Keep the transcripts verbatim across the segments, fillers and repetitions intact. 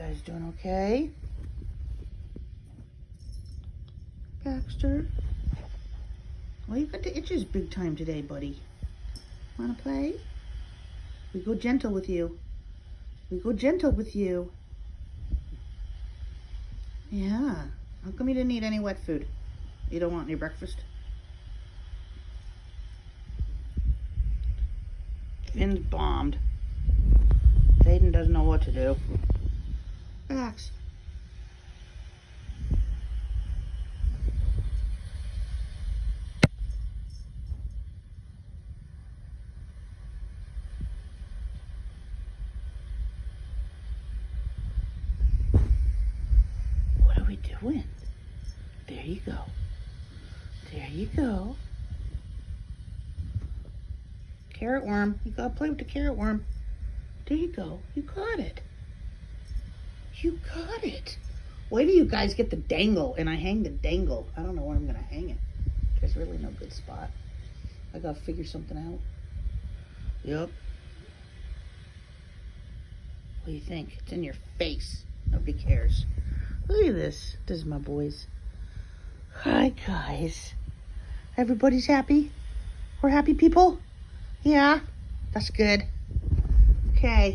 guys doing okay? Baxter? Well, you got the itches big time today, buddy. Wanna play? We go gentle with you. We go gentle with you. Yeah. How come you didn't eat any wet food? You don't want any breakfast? Finn's bombed. Aiden doesn't know what to do. Relax. What are we doing? There you go. There you go. Carrot worm. You gotta play with the carrot worm. There you go. You got it. You got it. Wait till you guys get the dangle and I hang the dangle. I don't know where I'm gonna hang it. There's really no good spot. I gotta figure something out. Yep. What do you think? It's in your face. Nobody cares. Look at this. This is my boys. Hi, guys. Everybody's happy? We're happy people? Yeah? That's good. Okay.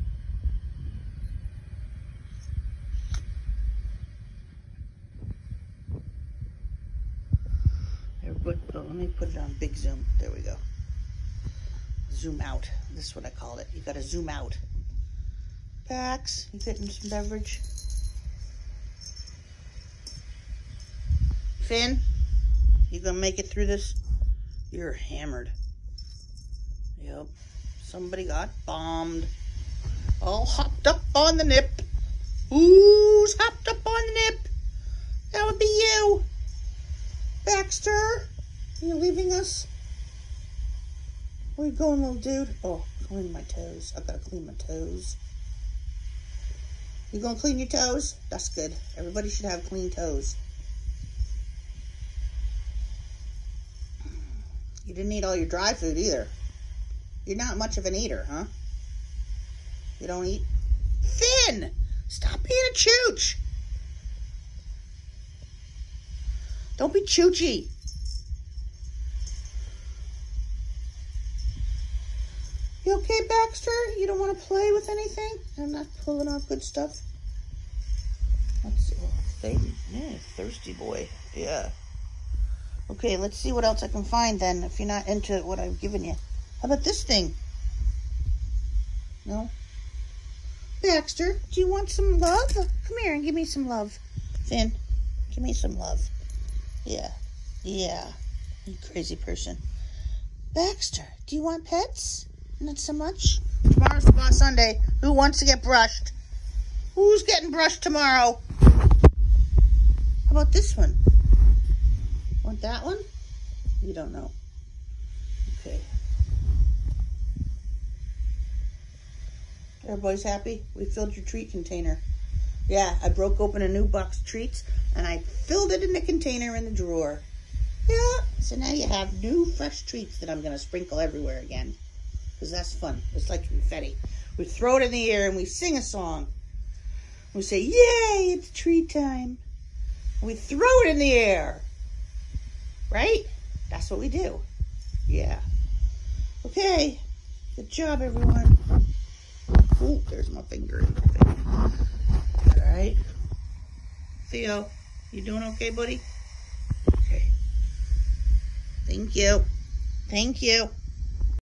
Everybody, oh, let me put it on big zoom. There we go. Zoom out. This is what I call it. You gotta zoom out. Pax, you getting some beverage? Finn, you gonna make it through this? You're hammered. Yep. Somebody got bombed. All hopped up on the nip. Who's hopped up on the nip? That would be you. Baxter, are you leaving us? Where you going, little dude? Oh, clean my toes. I gotta clean my toes. You gonna clean your toes? That's good. Everybody should have clean toes. You didn't eat all your dry food either. You're not much of an eater, huh? You don't eat? Finn! Stop being a chooch! Don't be choochy. You okay, Baxter? You don't want to play with anything? I'm not pulling off good stuff. Let's see. Oh, baby. Yeah, thirsty boy. Yeah. Okay, let's see what else I can find then, if you're not into what I've given you. How about this thing? No? Baxter, do you want some love? Come here and give me some love. Finn, give me some love. Yeah. Yeah. You crazy person. Baxter, do you want pets? Not so much? Tomorrow's Spa Sunday. Who wants to get brushed? Who's getting brushed tomorrow? How about this one? Want that one? You don't know. Okay. Everybody's happy? We filled your treat container. Yeah, I broke open a new box of treats and I filled it in the container in the drawer. Yeah, so now you have new fresh treats that I'm going to sprinkle everywhere again. Because that's fun. It's like confetti. We throw it in the air and we sing a song. We say, yay, it's treat time. And we throw it in the air. Right? That's what we do. Yeah. Okay. Good job, everyone. Oh, there's my finger in the thing. All right. Theo, you doing okay, buddy? Okay. Thank you. Thank you.